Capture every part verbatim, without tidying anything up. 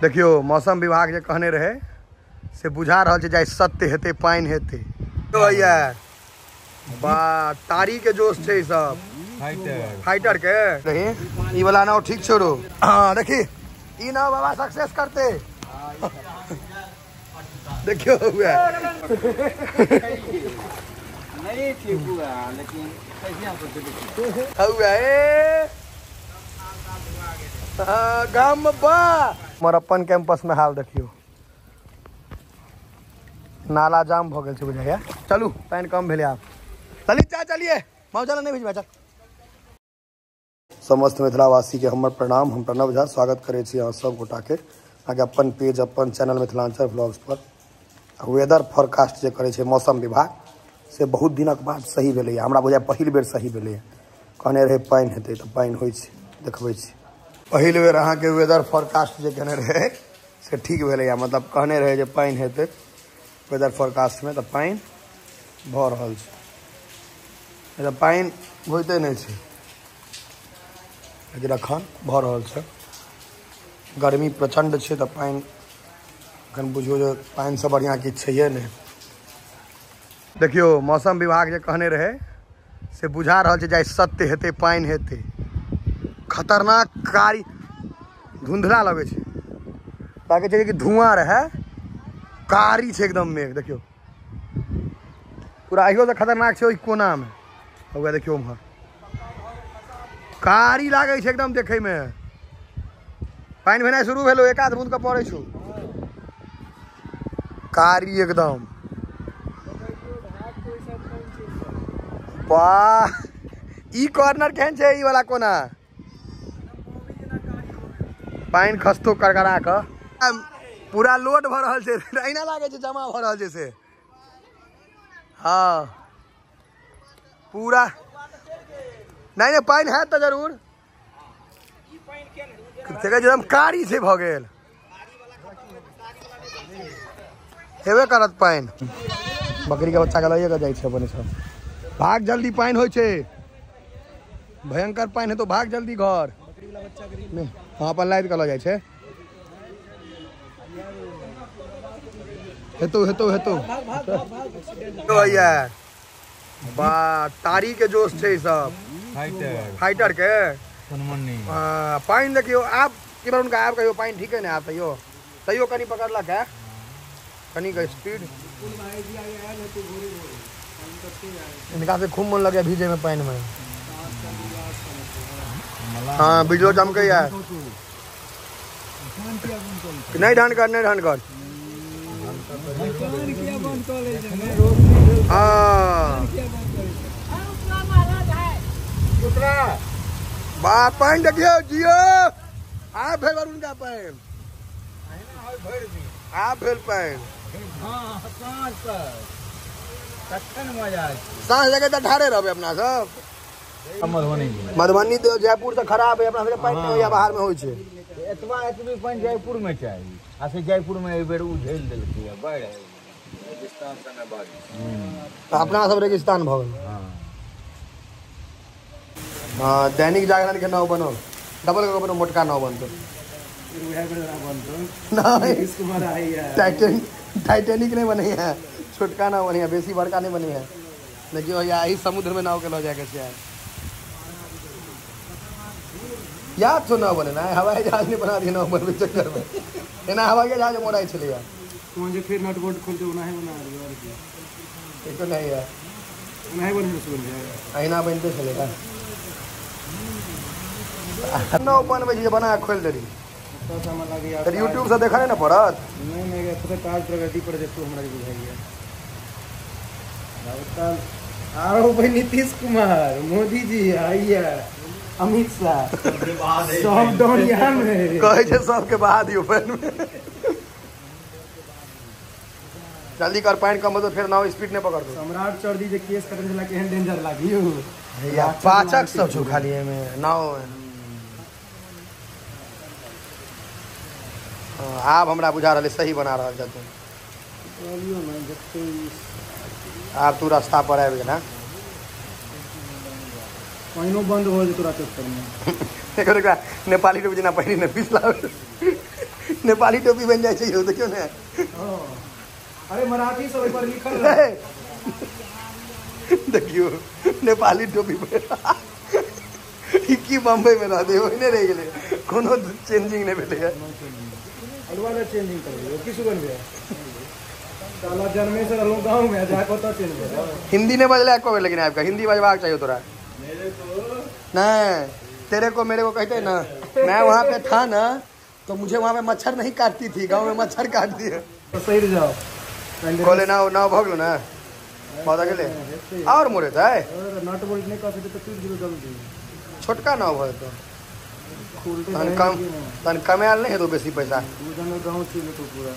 देखियो मौसम विभाग जे कहने रहे से बुझा रहा है जाए सत्य हेते पानी हेते तो यार बा तारी के जोश छे सब फाइटर फाइटर के देखी ई वाला नाव ठीक छोड़ो। हां देखी ई नाव बाबा सक्सेस करते देखियो हुआ नहीं ठीक हुआ लेकिन कैसे हुआ ए गाम बा मोर अपन कैंपस में हाल देखियो नाला जाम भ गेल छै बुझाइया। चलू पानी कम भेले आप चली चा चलिए मौजा नहीं भेजबा चल। समस्त मिथिलावासी के हमर प्रणाम। हम प्रणव झा स्वागत करे छी अहाँ सब गोटा के आगे अपन पेज अपन चैनल मिथिलांचल ब्लॉग्स पर। वेदर फोरकास्ट जे करे छै मौसम विभाग से बहुत दिनक बाद सही भेलै। हमरा बुझाय पहिल बेर सही भेलै। कहने रहे पानी हेतै तो पानी होइ छै देखबै छी। पहिल बेर अहाँ के वेदर फोरकास्ट जे कहने रहे से ठीक भेलै। मतलब कहने रहे जे पानी हेतै वेदर फोरकास्ट में तो पानी भ रहल छै। तो पानी होते नहीं छै लेकिन अखन भ रहल छै। गर्मी प्रचंड छै तो पानी अखन बुझियो जे पानी से बढ़िया किछु छैहे नहीं। देखियो मौसम विभाग जे कहने रहे से बुझा रहल छै जाए सत्य हेतै पानी हेतै। खतरनाक कारी धुंधला लगे छै ताकि छै कि धुआं रहे कारी छै एकदम में। देखियो पूरा अहियो से खतरनाक छै ओइ कोना में हुआ देखियो उम्हर कारी लागे छै एकदम देखे में। पानी भेनाइ शुरू भेलो एक आध बूंद के पड़े छौ कारी एकदम। वाह ई कॉर्नर केहन छै ई वाला कोना पानी खस्तो करकरा के पूरा लोड भ रहल छै। अहिना लागे छै जमा भ रहल छै से। हाँ पूरा नहीं नहीं पानी है तो जरूर एकदम कारी से भ गेल हेबे करत पानी। बकरी के बच्चा के लइए के जाइ छै अपने सब। भाग जल्दी पानी होइ छै भयंकर पानी है तो भाग जल्दी घर। हाँ अपन लाइट के ल जाइ छै हेतो हेतो हेतो तो यार बा तारी के जोश छे सब फाइटर फाइटर के हां पानी देखियो आप की बार उनका आप कहियो पानी ठीक है ना आप तैयो तैयो कनी पकड़ला क्या कनी का स्पीड इनका से खूब मन लगे भीजे में पानी में। हाँ बिजलो चमके यार नहीं ढान कर नहीं ढान कर। हाँ बात पानी देखियो जियो आप भेल उनका पानी आप भेल पानी सांस लगे तो ढारे रहे अपना सब। मधुबनी तो जयपुर से खराब है अपना पानी या बाहर में हो छे। एतबा एतबी पानी जयपुर में चाहिए आ से जयपुर में ए बेर उझेल देलकै है बाढ़ रेगिस्तान संगे बाढ़ तो अपना सब रेगिस्तान भ गेल। हां हां दैनिक जागरण के नाव बनो डबल के बनो मोटका नाव बनतो उहे बेरा बनतो नहीं इसको मारा है यार टाइटैन टाइटैनिक नहीं बनी है छोटका नाव बनी है बेसी बड़का नहीं बनी है लेकिन यही समुद्र में नाव के लो जाके से याद तो नाव बने ना हवाई जहाज नहीं बना दिया नाव बनवे चक्कर में एना हवाई जहाज मोड़ाई चले यार तुम जो फिर नट बोल्ट खोलते हो ना है बना रही और क्या एक तो नहीं है नहीं बन सुन जाएगा अहिना बनते चलेगा नाव बनवे जे बना खोल देरी तो समय लगे यार तो YouTube से देखा ना पड़त नहीं नहीं पता काल प्रगति पर देखो हमरा बुझाइए राउतल आरो भाई नीतीश कुमार मोदी जी आइए अमित शाह सब डोरिया में कहे छे सबके बहा दियो पानी में जल्दी कर पानी कम तो फिर नाव स्पीड नहीं पकड़ दो। सम्राट चौधरी जे केस करन छला केहन डेंजर लागियो या पाचक सब छु खाली में नाव आप हमरा बुझा रहले सही बना रहल छथि चलियो ना जत्ते आप तू रास्ता पर आबि गेल। पाइनो बंद हो जे तोरा चक्कर में नेपाली रूप जना पहिने पिछला नेपाली टोपी बन जाए चाहिए देखियो ना। अरे मराठी सब पर लिखल है देखियो नेपाली टोपी की बम्बई में रह दे ओने रह गेले कोनो चेंजिंग नहीं भेले है। अलवाला चेंजिंग कर दियो किस बन गया साला जन्मे से रहूं गांव में जा को तो चेंज हो। हिंदी ने बजला को लेकिन आपका हिंदी बजवाक चाहिए तोरा। मेरे को नहीं तेरे को मेरे को कहते ना मैं वहाँ पे था ना तो मुझे वहाँ पे मच्छर नहीं काटती थी, गांव में मच्छर काट दिए। तो सही जाओ खोले नाव नाव भगलो ना बहुत अकेले और मोरे था नट बोल्ट नहीं कर सकते तो टूट गिरो जल्दी छोटका नाव भर तो खुलते तन कम तन कमाल नहीं है तो बेसी पैसा दूधन गांव छी तो पूरा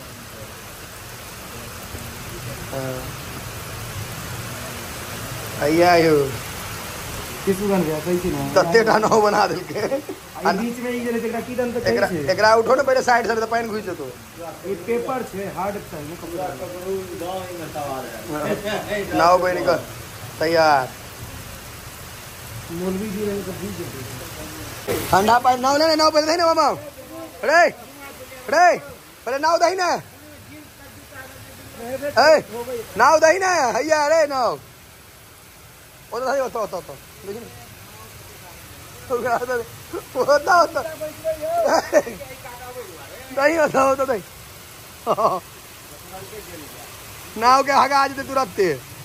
अय्या यो किस बन गया सही थी ना तत्ते टा नाव बना देल के आ बीच में ई जले तेरा की दन तो एकरा कहीं छे एकरा उठो ना पहले साइड से तो पानी घुस जतो। ये पेपर छे हार्ड चाहिए कपड़ा गांव में सवार नाव बन निकल तैयार मौलवी जी रहे तो बीच ठंडा पानी नाव ले नाव पहले ना मामा रे रे पहले नाव दही ना ए नाव दही ना हैया रे नाव ओ तो होता होता होता लेकिन होता होता नहीं होता होता नहीं नाव के हगा आज तुरंत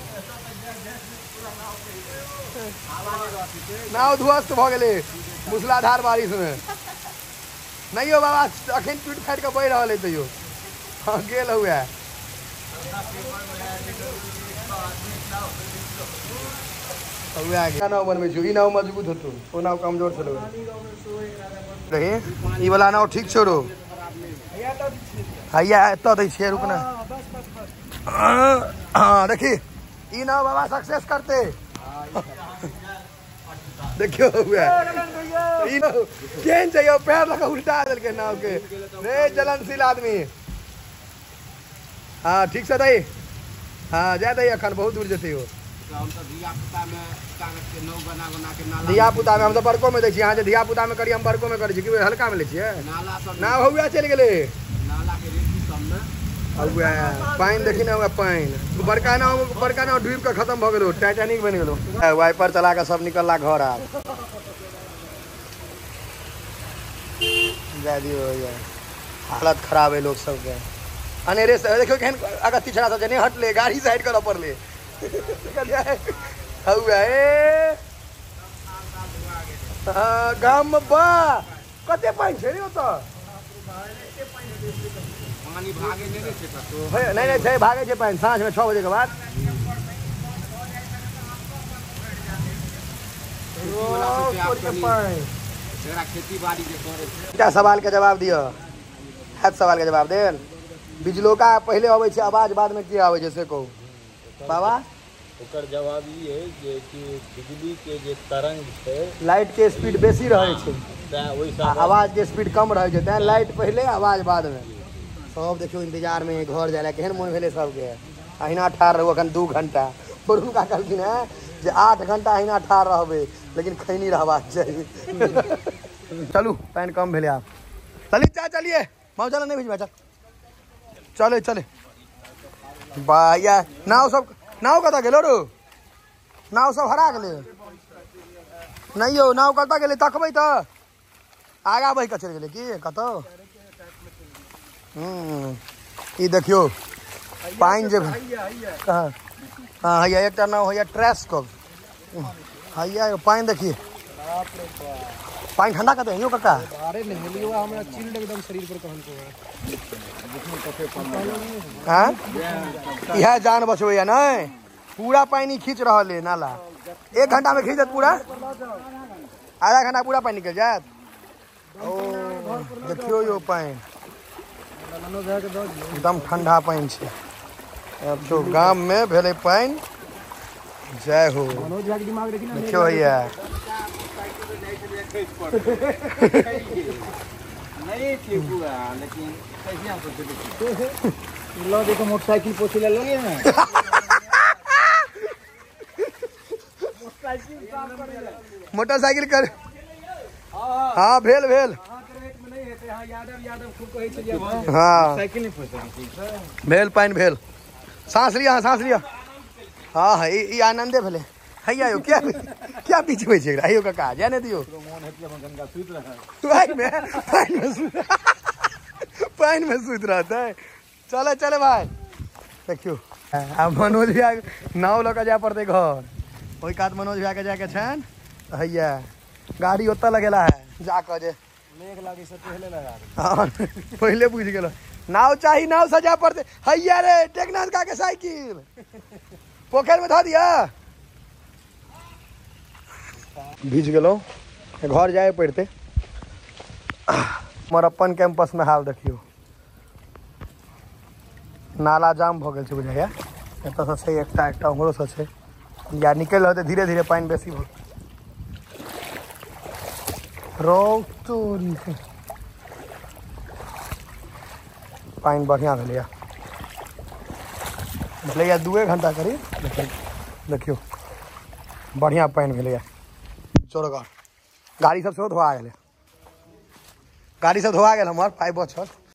नाव ध्वस्त भ गेले मूसलाधार बारिश में नहीं हो बाबा अखन टूट फाट के बह रहा है तैयो हाँ गेल हुआ नाव बनबे छु ई नाव मजबूत होतो ओ नाव कमजोर छलो रही ई वाला नाव ठीक छोड़ो हैया एत दै छियै रुक ना हां देखी ई नाव बाबा सक्सेस करते देखियो हुआ ई नाव केन चाहिए पैर लगा उल्टा देल के नाव के रे जलनशील आदमी हां ठीक से दई हां जा दई अखन बहुत दूर जते हो हम तो धिया पुता में कागज के नाव बना बना के नाला धिया पुता में हम तो बड़को में दै छी। यहाँ जे धिया पुता में करी हम बड़को में करी छी कि हल्का में ले छियै नाला सब ना हुआ चल गेले नाला के रेती सब में हुआ पानी देखी ना हुआ पानी बड़का नाव बड़का नाव डूब के खत्म भ गेलो टाइटैनिक बन गेलो वाइपर चला के सब निकलला घर आ जा दियो यार हालत खराब है लोग सब के अनेरे से देखो केहन अगर तीसरा से जने हट ले गाड़ी साइड कर ऊपर ले हुआ ए हां गाम में बा कते पानी छै रे ओत पानी भागे नहीं छे तो नहीं नहीं छै भागे छै पानी साँझ में छह बजे के बाद तेरा खेती बाड़ी के करे छे क्या सवाल के जवाब दियो हर सवाल के जवाब देन बिजलोका पहले आवे छै आवाज बाद में की आवे छै से कहू बाबा ओकर जवाब ई है जे कि बिजली के जे तरंग छै लाइट के स्पीड बेसी रहे छै ता ओइ आ आवाज के स्पीड कम रहे छै तै लाइट पहले आवाज बाद में सब देखियो इंतजार में घर जाय ला केहन मन भेले सबके अहिना ठाड़ रहू अखन दू घंटा और उनका कहलखिन है जे आठ घंटा अहिना ठाड़ रहबे लेकिन खैनी रहबाक चाहिए। चलू पानी कम भेले आप चलिए चा चलिए माओ चल नहीं भेजबा चल चले चले भैया नाव सब नाव कत गेलो रो नाव सब हरा गेले नहीं हो नाव कत गेले तकबै त आगा बहि के चल गेले की कत हम्म ई देखियो पाइन जे हां हां हैया एकटा नाव हैया ट्रैश कब हैया पाइन देखिए बाप रे बाप पाइन ठंडा कत है यो काका अरे नहीं लियो हमरा चिल्ड एकदम शरीर पर कहन को हां यह जान बचबैया नहीं पूरा पानी खींच रहा है नाला एक घंटा में खींचत पूरा आधा घंटा पूरा पानी निकल जात ओ देखियो यो पानी एकदम ठंडा पानी छे अब जो गांव में भेले पानी जय हो देखियो भैया नहीं थी पूरा लेकिन कैसे सोचे लो देखो मोटरसाइकिल पोछे ले लिए ना मोटरसाइकिल कर हाँ भेल भेल यादव यादव खूब कहै छै जे हाँ साइकिल नहीं फंसे भेल पानि भेल सांस लिया सांस लिया हाँ हाँ ई आनंदे भेले हैया यो क्या क्या पीछे होइ छै एकरा यो काका जाने दियो मोन हेतै हम गंगा सुत रहा पानि में पानि में सुत पानि में सुत रहतै चले चले भाई देखियो आब मनोज भैया नाव लऽ कऽ जाय पड़तै घर ओहि कात मनोज भैया के जाके छनि हैया गाड़ी ओतऽ लगेला है जाकऽ जे मेघ लागी से पहले लगा हाँ पहले बुझ गेलो नाव चाही नाव सजा पड़ते हैया रे टेकनाथ का के साइकिल पोखर में धो दिया भीज गेलो घर जाए पड़ते हमर अपन कैंपस में हाल देखियो नाला जाम भ गेल छै बुझाइया एतऽ से छै एकटा एकटा उम्हरो से छै या निकल रहते धीरे धीरे पानी बेसी भ रो तोरी पानी बढ़िया भेलैया भेलैया दुए घंटा करीब देखियो बढ़िया पानी भेलैया चोरगर गाड़ी सब सेहो धोआ गेलै गाड़ी सब धोआ गेल हमर पाइ बचल